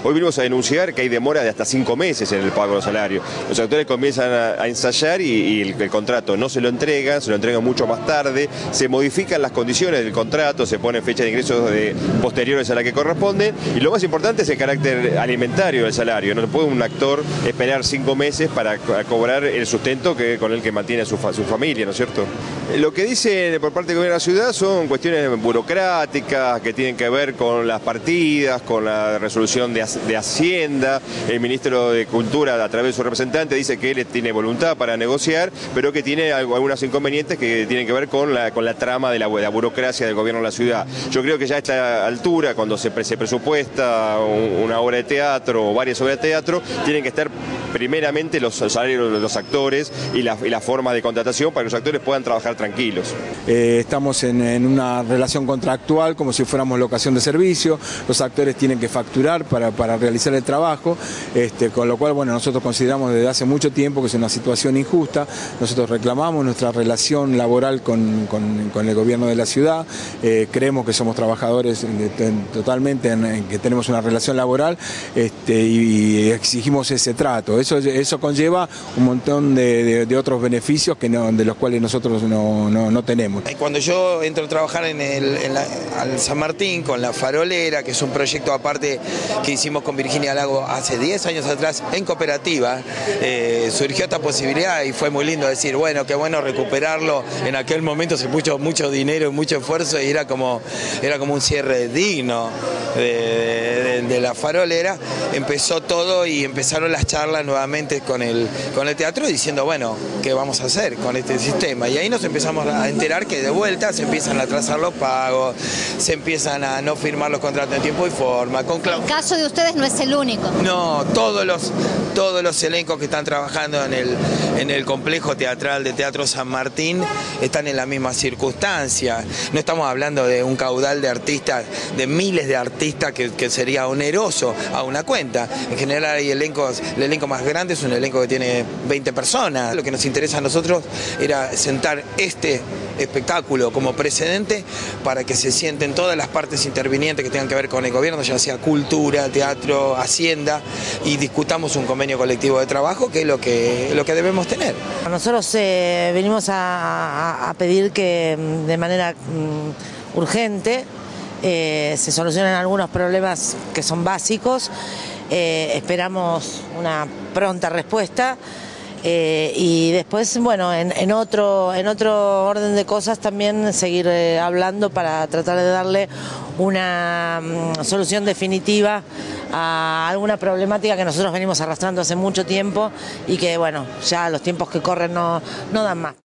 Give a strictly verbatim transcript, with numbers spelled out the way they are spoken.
Hoy venimos a denunciar que hay demora de hasta cinco meses en el pago de los salarios. Los actores comienzan a, a ensayar y, y el, el contrato no se lo entregan, se lo entregan mucho más tarde, se modifican las condiciones del contrato, se ponen fechas de ingresos de, posteriores a la que corresponden, y lo más importante es el carácter alimentario del salario. No puede un actor esperar cinco meses para, para cobrar el sustento que, con el que mantiene a su, su familia, ¿no es cierto? Lo que dicen por parte del gobierno de la ciudad son cuestiones burocráticas que tienen que ver con las partidas, con la resolución de, de Hacienda. El ministro de Cultura, a través de su representante, dice que él tiene voluntad para negociar, pero que tiene algunos inconvenientes que tienen que ver con la, con la trama de la, de la burocracia del gobierno de la ciudad. Yo creo que ya a esta altura, cuando se, se presupuesta una obra de teatro o varias obras de teatro, tienen que estar primeramente los salarios de los actores y la, y la forma de contratación para que los actores puedan trabajar tranquilos. Eh, estamos en, en una relación contractual como si fuéramos locación de servicio, los actores tienen que facturar para, para realizar el trabajo, este, con lo cual bueno, nosotros consideramos desde hace mucho tiempo que es una situación injusta. Nosotros reclamamos nuestra relación laboral con, con, con el gobierno de la ciudad, eh, creemos que somos trabajadores de, de, totalmente, en, en que tenemos una relación laboral este, y, y exigimos ese trato. Eso, eso conlleva un montón de, de, de otros beneficios que no, de los cuales nosotros no, no, no tenemos. Cuando yo entro a trabajar en el en la, al San Martín con la Farolera, que es un proyecto aparte que hicimos con Virginia Lago hace diez años atrás en cooperativa, eh, surgió esta posibilidad y fue muy lindo decir, bueno, qué bueno recuperarlo. En aquel momento se puso mucho dinero y mucho esfuerzo y era como, era como un cierre digno de, de, de la Farolera. Empezó todo y empezaron las charlas nuevamente con el, con el teatro diciendo, bueno, ¿qué vamos a hacer con este sistema? Y ahí nos empezamos a enterar que de vuelta se empiezan a atrasar los pagos, se empiezan a no firmar los contratos en tiempo y forma. Con el caso de ustedes no es el único. No, todos los, todos los elencos que están trabajando en el, en el complejo teatral de Teatro San Martín están en la misma circunstancia. No estamos hablando de un caudal de artistas, de miles de artistas que, que sería oneroso a una cuenta. En general hay elencos, el elenco más grande es un elenco que tiene veinte personas. Lo que nos interesa a nosotros era sentar este espectáculo como precedente para que se sienten todas las partes intervinientes que tengan que ver con el gobierno, ya sea cultura, teatro, hacienda, y discutamos un convenio colectivo de trabajo, que es lo que, lo que debemos tener. Nosotros eh, venimos a, a, a pedir que de manera um, urgente eh, se solucionen algunos problemas que son básicos. Eh, esperamos una pronta respuesta. Eh, y después, bueno, en, en, otro, en otro orden de cosas también seguir eh, hablando para tratar de darle una um, solución definitiva a alguna problemática que nosotros venimos arrastrando hace mucho tiempo y que, bueno, ya los tiempos que corren no, no dan más.